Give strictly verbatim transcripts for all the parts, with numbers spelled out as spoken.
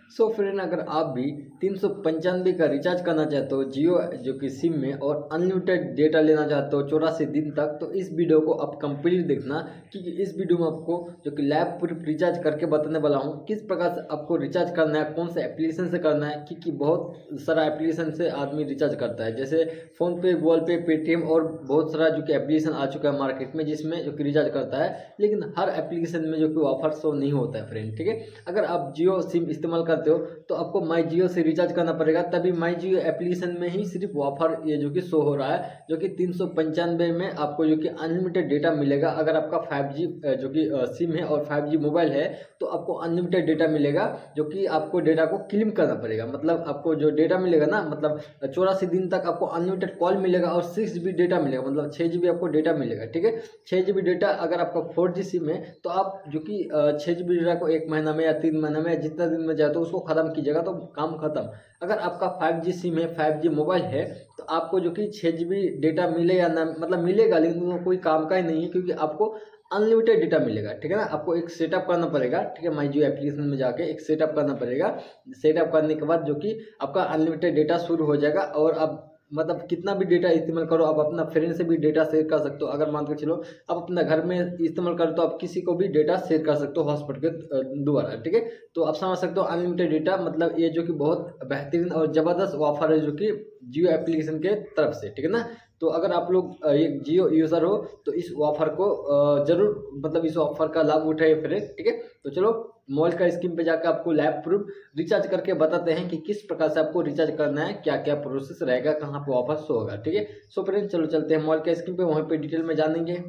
So friend, अगर आप भी तीन सौ पंचानवे का रिचार्ज करना चाहते हो जियो जो कि सिम में और अनलिमिटेड डेटा लेना चाहते हो चौरासी दिन तक, तो इस वीडियो को आप कंप्लीट देखना, क्योंकि इस वीडियो में आपको जो कि लैब प्रूफ रिचार्ज करके बताने वाला हूँ किस प्रकार से आपको रिचार्ज करना है, कौन से एप्लीकेशन से करना है। क्योंकि बहुत सारा एप्लीकेशन से आदमी रिचार्ज करता है, जैसे फोन पे, गूगल पे, पेटीएम और बहुत सारा जो कि एप्लीकेशन आ चुका है मार्केट में जिसमें जो कि रिचार्ज करता है, लेकिन हर एप्लीकेशन में जो कि ऑफर शो नहीं होता है फ्रेंड। ठीक है, अगर आप जियो सिम इस्तेमाल करते हो तो आपको माई जियो से रिचार्ज करना पड़ेगा, तभी माई जियो एप्लीकेशन में ही सिर्फ ऑफर ये जो कि शो हो रहा है, जो कि तीन सौ पंचानवे में आपको जो कि अनलिमिटेड डेटा मिलेगा। अगर आपका फाइव जी जो कि सिम है और फाइव जी मोबाइल है तो आपको अनलिमिटेड डेटा मिलेगा, जो कि आपको डेटा को क्लेम करना पड़ेगा। मतलब आपको जो डेटा मिलेगा ना, मतलब चौरासी दिन तक आपको अनलिमिटेड कॉल मिलेगा और सिक्स जी बी डेटा मिलेगा, मतलब छः जी बी आपको डेटा मिलेगा। ठीक है, छः जी बी डेटा अगर आपका फोर जी सिम है तो आप जो कि छः जी बी डेटा को एक महीना में या तीन महीना में या जितना दिन में चाहे तो उसको खत्म कीजिएगा तो काम खत्म। अगर आपका फाइव जी सिम है, फाइव जी मोबाइल है, तो आपको जो कि छः जी बी डेटा मिले या ना, मतलब मिलेगा लेकिन वो कोई काम का ही नहीं है, क्योंकि आपको अनलिमिटेड डेटा मिलेगा। ठीक है ना, आपको एक सेटअप करना पड़ेगा। ठीक है, माई जियो एप्लीकेशन में जाके एक सेटअप करना पड़ेगा। सेटअप करने के बाद जो कि आपका अनलिमिटेड डेटा शुरू हो जाएगा और आप मतलब कितना भी डेटा इस्तेमाल करो, आप अपना फ्रेंड से भी डेटा शेयर कर सकते हो। अगर मान के चलो आप अपना घर में इस्तेमाल करो तो आप किसी को भी डेटा शेयर कर सकते हो हॉटस्पॉट के द्वारा। ठीक है, तो आप समझ सकते हो अनलिमिटेड डेटा मतलब ये जो कि बहुत बेहतरीन और ज़बरदस्त ऑफर है जो कि जियो एप्लीकेशन के तरफ से। ठीक है ना, तो अगर आप लोग एक जियो यूज़र हो तो इस ऑफर को जरूर, मतलब इस ऑफर का लाभ उठाइए फ्रेंड। ठीक है, तो चलो मॉल का स्कीम पे जाकर आपको लैब प्रूफ रिचार्ज करके बताते हैं कि किस प्रकार से आपको रिचार्ज करना है, क्या क्या प्रोसेस रहेगा, कहाँ पे वापस होगा। ठीक है, सो फ्रेंड चलो चलते हैं मॉल का स्कीम पे, वहाँ पे डिटेल में जानेंगे।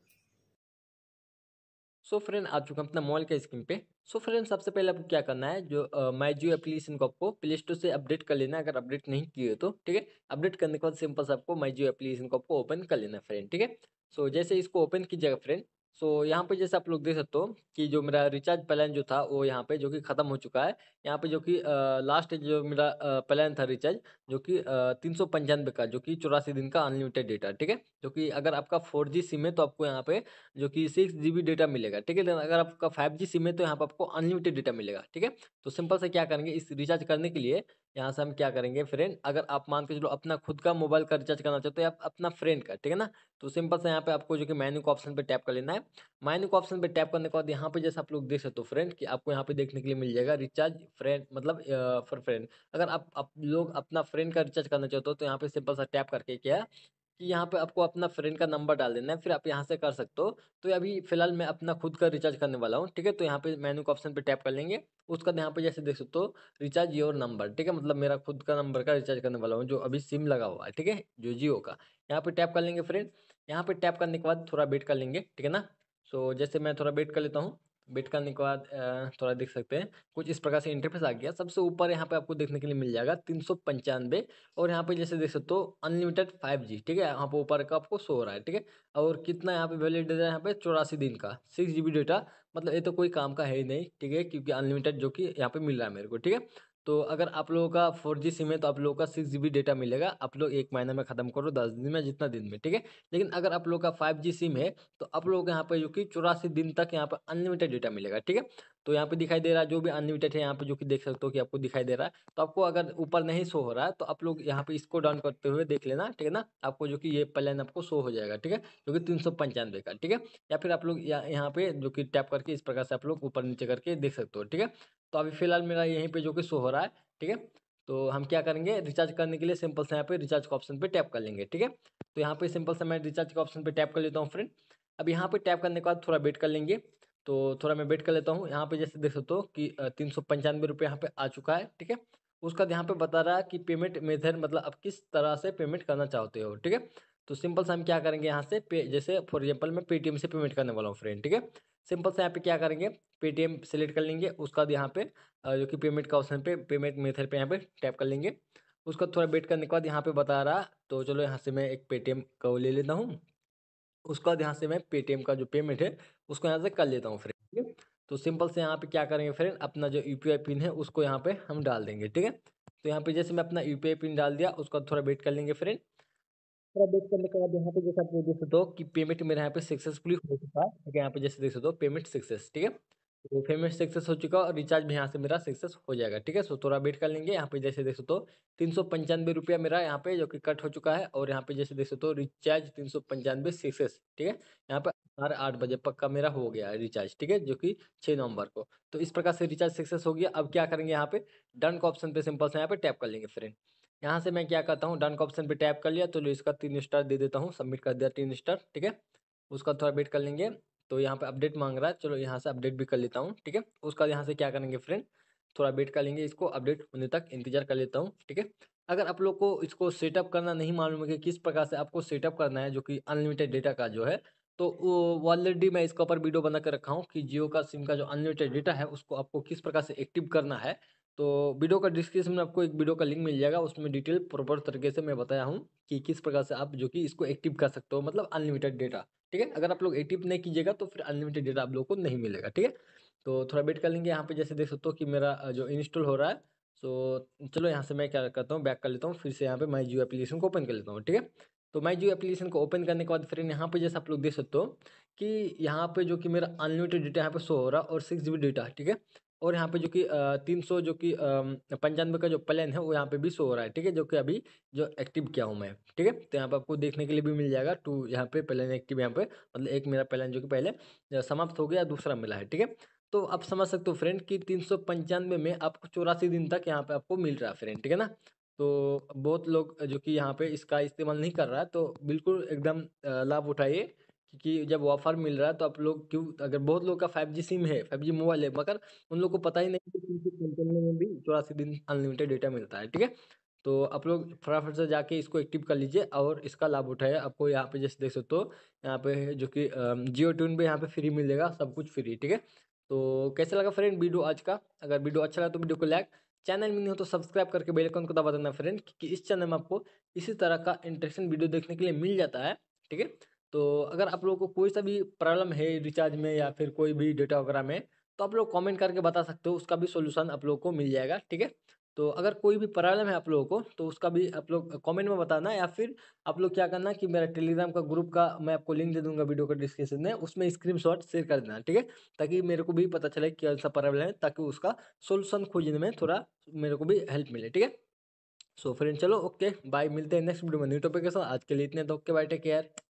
सो फ्रेंड आ चुका हूं अपना मॉल के स्क्रीन पे। सो फ्रेंड सबसे पहले आपको क्या करना है, जो माई जियो एप्लीकेशन को आपको प्ले स्टोर से अपडेट कर लेना है, अगर अपडेट नहीं किए तो। ठीक है, अपडेट करने के बाद सिंपल से आपको माई जियो एप्लीकेशन को आपको ओपन कर लेना है फ्रेंड। ठीक है, सो जैसे इसको ओपन कीजिएगा फ्रेंड, सो यहाँ पे जैसे आप लोग देख सकते हो कि जो मेरा रिचार्ज प्लान जो था वो यहाँ पे जो कि खत्म हो चुका है। यहाँ पे जो कि लास्ट जो मेरा प्लान था रिचार्ज, जो कि तीन सौ पंचानवे का, जो कि चौरासी दिन का अनलिमिटेड डेटा। ठीक है, जो कि अगर आपका फोर जी सिम है तो आपको यहाँ पे जो कि सिक्स जी बी डेटा मिलेगा। ठीक है, लेकिन अगर आपका फाइव जी सिम है तो यहाँ पर आपको अनलिमिटेड डेटा मिलेगा। ठीक है, तो सिंपल से क्या करेंगे, इस रिचार्ज करने के लिए यहाँ से हम क्या करेंगे फ्रेंड, अगर आप मान के चलो अपना खुद का मोबाइल का रिचार्ज करना चाहते हो या अपना फ्रेंड का, ठीक है ना, तो सिंपल से यहाँ पे आपको जो कि मेन्यू का ऑप्शन पे टैप कर लेना है। मेन्यू का ऑप्शन पे टैप करने के बाद यहाँ पे जैसे आप लोग देख सकते हो फ्रेंड कि आपको यहाँ पे देखने के लिए मिल जाएगा रिचार्ज फ्रेंड, मतलब फॉर फ्रेंड। अगर आप, आप लोग अपना फ्रेंड का रिचार्ज करना चाहते हो तो यहाँ पे सिंपल सा टैप करके क्या कि यहाँ पे आपको अपना फ्रेंड का नंबर डाल देना है, फिर आप यहाँ से कर सकते हो। तो अभी फिलहाल मैं अपना खुद का रिचार्ज करने वाला हूँ। ठीक है, तो यहाँ पे मेनू का ऑप्शन पे टैप कर लेंगे, उसका यहाँ पे जैसे देख सकते हो रिचार्ज योर नंबर। ठीक है, मतलब मेरा खुद का नंबर का रिचार्ज करने वाला हूँ जो अभी सिम लगा हुआ है। ठीक है, जो जियो का, यहाँ पे टैप कर लेंगे फ्रेंड। यहाँ पे टैप करने के बाद थोड़ा वेट कर लेंगे। ठीक है ना, सो जैसे मैं थोड़ा वेट कर लेता हूँ। वेट करने के बाद अ, थोड़ा देख सकते हैं कुछ इस प्रकार से इंटरफेस आ गया। सबसे ऊपर यहाँ पे आपको देखने के लिए मिल जाएगा तीन सौ पंचानवे, और यहाँ पे जैसे देख सकते हो अनलिमिटेड फाइव जी। ठीक है, यहाँ पे ऊपर का आपको शो हो रहा है। ठीक है, और कितना यहाँ पे वैलिड है, यहाँ पे चौरासी दिन का सिक्स जी बी डेटा, मतलब ये तो कोई काम का है ही नहीं। ठीक है, क्योंकि अनलिमिटेड जो कि यहाँ पे मिल रहा है मेरे को। ठीक है, तो अगर आप लोगों का फोर जी सिम है तो आप लोगों का सिक्स जी बी डेटा मिलेगा, आप लोग एक महीने में खत्म करो, दस दिन में, जितना दिन में। ठीक है, लेकिन अगर आप लोगों का फाइव जी सिम है तो आप लोगों को यहाँ पे जो कि चौरासी दिन तक यहाँ पे अनलिमिटेड डेटा मिलेगा। ठीक है, तो यहाँ पे दिखाई दे रहा है जो भी अनलिमिटेड है यहाँ पे, जो कि देख सकते हो कि आपको दिखाई दे रहा है। तो आपको अगर ऊपर नहीं शो हो रहा है तो आप लोग यहाँ पे इसको डाउन करते हुए देख लेना। ठीक है ना, आपको जो कि ये प्लान आपको शो हो जाएगा। ठीक है, जो कि तीन सौ पंचानवे का। ठीक है, या फिर आप लोग या, यहाँ पे जो कि टैप करके इस प्रकार से आप लोग ऊपर नीचे करके देख सकते हो। ठीक है, तो अभी फिलहाल मेरा यहीं पे जो कि शो हो रहा है। ठीक है, तो हम क्या करेंगे, रिचार्ज करने के लिए सिंपल से यहाँ पे रिचार्ज का ऑप्शन पे टैप कर लेंगे। ठीक है, तो यहाँ पे सिंपल से मैं रिचार्ज के ऑप्शन पे टैप कर लेता हूँ फ्रेंड। अब यहाँ पे टैप करने के बाद थोड़ा वेट कर लेंगे। तो थोड़ा मैं वेट कर लेता हूँ। यहाँ पे जैसे देख सकते हो कि तीन सौ पंचानवे रुपये यहाँ पे आ चुका है। ठीक है, उसका यहाँ पे बता रहा है कि पेमेंट मेथड, मतलब आप किस तरह से पेमेंट करना चाहते हो। ठीक है, तो सिंपल से हम क्या करेंगे, यहाँ से पे, जैसे फॉर एग्जाम्पल मैं पेटीएम से पेमेंट करने वाला हूँ फ्रेंड। ठीक है, सिंपल से यहाँ पे क्या करेंगे, पेटीएम सेलेक्ट कर लेंगे, उसका बाद यहाँ पे अ, जो कि पेमेंट का ऑप्शन पे पेमेंट मेथड पे यहाँ पे टैप कर लेंगे। उसका थोड़ा वेट करने के बाद यहाँ पे बता रहा, तो चलो यहाँ से मैं एक पेटीएम का वो ले लेता हूँ। उसका बाद यहाँ से मैं पेटीएम का जो पेमेंट है उसको यहाँ से कर लेता हूँ फ्रेंड। ठीक है, तो सिंपल से यहाँ पे क्या करेंगे फ्रेंड, अपना जो यूपीआई पिन है उसको यहाँ पे हम डाल देंगे। ठीक है, तो यहाँ पे जैसे मैं अपना यूपीआई पिन डाल दिया, उसका थोड़ा वेट कर लेंगे फ्रेंड। थोड़ा वेट करने के बाद यहाँ पे जैसे आप लोग देख सकते हो कि पेमेंट मेरे यहाँ पे सक्सेसफुली हो चुका है। ठीक है, यहाँ पे जैसे देख सकते हो पेमेंट सक्सेस। ठीक है, तो पेमेंट सक्सेस हो चुका और रिचार्ज भी यहाँ से मेरा सक्सेस हो जाएगा। ठीक है, सो थोड़ा वेट कर लेंगे। यहाँ पे जैसे देख सकते हो तीन सौ पंचानवे रुपया मेरा यहाँ पे जो कि कट हो चुका है और यहाँ पे जैसे देख सकते हो रिचार्ज तीन सौ पंचानवे सक्सेस। ठीक है, यहाँ पे साढ़े आठ बजे पक्का मेरा हो गया है रिचार्ज। ठीक है, जो कि छः नवंबर को। तो इस प्रकार से रिचार्ज सक्सेस हो गया। अब क्या करेंगे, यहाँ पे डन का ऑप्शन पे सिंपल से यहाँ पे टैप कर लेंगे फ्रेंड। यहाँ से मैं क्या करता हूँ, डन का ऑप्शन पे टैप कर लिया तो इसका तीन स्टार दे देता हूँ, सबमिट कर दिया तीन स्टार। ठीक है, उसका थोड़ा वेट कर लेंगे। तो यहाँ पे अपडेट मांग रहा है, चलो यहाँ से अपडेट भी कर लेता हूँ। ठीक है, उसका यहाँ से क्या करेंगे फ्रेंड, थोड़ा वेट कर लेंगे, इसको अपडेट होने तक इंतजार कर लेता हूँ। ठीक है, अगर आप लोग को इसको सेटअप करना नहीं मालूम है कि किस प्रकार से आपको सेटअप करना है जो कि अनलिमिटेड डेटा का जो है, तो वो ऑलरेडी मैं इसके ऊपर वीडियो बना कर रखा हूँ कि जियो का सिम का जो अनलिमिटेड डेटा है उसको आपको किस प्रकार से एक्टिव करना है। तो वीडियो का डिस्क्रिप्शन में आपको एक वीडियो का लिंक मिल जाएगा, उसमें डिटेल प्रॉपर तरीके से मैं बताया हूँ कि किस प्रकार से आप जो कि इसको एक्टिव कर सकते हो, मतलब अनलिमिटेड डेटा। ठीक है, अगर आप लोग एक्टिव नहीं कीजिएगा तो फिर अनलिमिटेड डेटा आप लोग को नहीं मिलेगा। ठीक है, तो थोड़ा वेट कर लेंगे। यहाँ पे जैसे देख सकते हो कि मेरा अ, जो इंस्टॉल हो रहा है। सो चलो यहाँ से मैं क्या करता हूँ, बैक कर लेता हूँ, फिर से यहाँ पे माई जियो एप्लीकेशन को ओपन कर लेता हूँ। ठीक है, तो माई जियो एप्लीकेशन को ओपन करने के बाद फिर यहाँ पे जैसे आप लोग देख सकते हो कि यहाँ पे जो कि मेरा अनलिमिटेड डेटा यहाँ पे शो हो रहा है और सिक्स जी बी डेटा। ठीक है, और यहाँ पे जो कि तीन सौ जो कि पंचानवे का जो प्लान है वो यहाँ पे भी शो हो रहा है। ठीक है, जो कि अभी जो एक्टिव किया हूँ मैं। ठीक है, तो यहाँ पे आपको देखने के लिए भी मिल जाएगा टू यहाँ पे प्लान एक्टिव, यहाँ पे मतलब एक मेरा प्लान जो कि पहले अ, समाप्त हो गया, दूसरा मिला है। ठीक है, तो आप समझ सकते हो फ्रेंड कि तीन सौ पंचानवे में आपको चौरासी दिन तक यहाँ पे आपको मिल रहा है फ्रेंड। ठीक है ना, तो बहुत लोग जो कि यहाँ पे इसका इस्तेमाल नहीं कर रहा है, तो बिल्कुल एकदम अ, लाभ उठाइए, क्योंकि जब ऑफर मिल रहा है तो आप लोग क्यों, अगर बहुत लोग का फाइव जी सिम है, फाइव जी मोबाइल है, मगर उन लोग को पता ही नहीं कि तीन सौ पंचानवे में भी चौरासी दिन अनलिमिटेड डेटा मिलता है। ठीक है, तो आप लोग फटाफट से जाके इसको एक्टिव कर लीजिए और इसका लाभ उठाइए। आपको यहाँ पे जैसे देख सकते हो यहाँ पे जो कि जियो ट्यून पे यहाँ पे फ्री मिलेगा, सब कुछ फ्री। ठीक है, तो कैसा लगा फ्रेंड वीडियो आज का, अगर वीडियो अच्छा लगा तो वीडियो को लाइक, चैनल में नहीं हो तो सब्सक्राइब करके बेल आइकन को दबा देना फ्रेंड, क्योंकि इस चैनल में आपको इसी तरह का इंटरेस्टिंग वीडियो देखने के लिए मिल जाता है। ठीक है, तो अगर आप लोगों को कोई सा भी प्रॉब्लम है रिचार्ज में या फिर कोई भी डेटा वगैरह में, तो आप लोग कमेंट करके बता सकते हो, उसका भी सोल्यूशन आप लोगों को मिल जाएगा। ठीक है, तो अगर कोई भी प्रॉब्लम है आप लोगों को तो उसका भी आप लोग कमेंट में बताना, या फिर आप लोग क्या करना कि मेरा टेलीग्राम का ग्रुप का मैं आपको लिंक दे दूंगा वीडियो का डिस्क्रिप्शन में, उसमें स्क्रीनशॉट शेयर कर देना। ठीक है, ताकि मेरे को भी पता चले कि कौन सा प्रॉब्लम है, ताकि उसका सोल्यूशन खोजने में थोड़ा मेरे को भी हेल्प मिले। ठीक है, सो फ्रेंड चलो ओके बाय, मिलते हैं नेक्स्ट वीडियो में न्यू टॉपिक के साथ। आज के लिए इतने, तो ओके बाय, टेक केयर।